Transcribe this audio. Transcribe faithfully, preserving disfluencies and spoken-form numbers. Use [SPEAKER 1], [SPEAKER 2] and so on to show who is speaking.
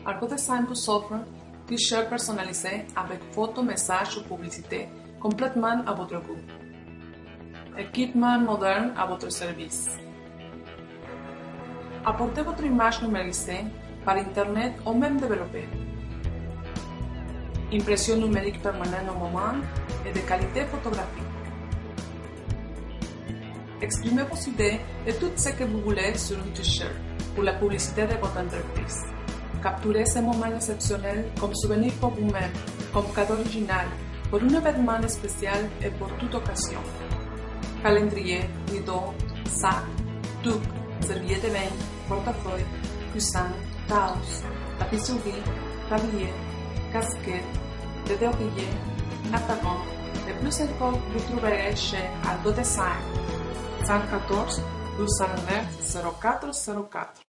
[SPEAKER 1] ArgoDesign vous offre t-shirts personnalisés avec photos, messages ou publicités complètement à votre goût. Équipement moderne à votre service. Apportez votre image numérisée par Internet ou même développée. Impression numérique permanente au moment et de qualité photographique. Exprimez vos idées et tout ce que vous voulez sur un t-shirt pour la publicité de votre entreprise. Capturez ces moments exceptionnels comme souvenir pour vous-même, comme cadeau original, pour un événement spécial et pour toute occasion. Calendrier, rideau, sac, toque, serviette de bain, portefeuille, coussin, tasse, tapisserie, tablier, casquette, de déoreiller, attaquant, et plus encore vous trouverez chez ArgoDesign, cent quatorze deux cent neuf zéro quatre zéro quatre.